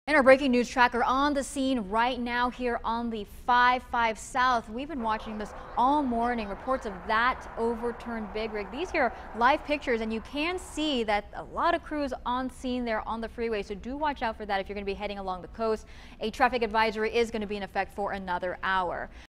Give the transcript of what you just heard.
And our breaking news tracker on the scene right now here on the I-5 South. We've been watching this all morning. Reports of that overturned big rig. These here are live pictures, and you can see that a lot of crews on scene there on the freeway. So do watch out for that if you're going to be heading along the coast. A traffic advisory is going to be in effect for another hour.